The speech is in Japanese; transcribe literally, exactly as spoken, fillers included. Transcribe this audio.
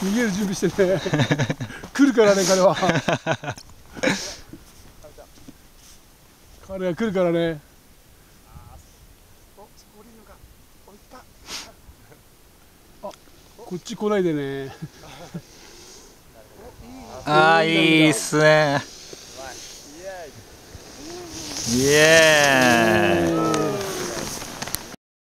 逃げる準備してね来るからね彼は彼は来るからね。あ、こっち来ないでねあー、いいっすね。イエーイ。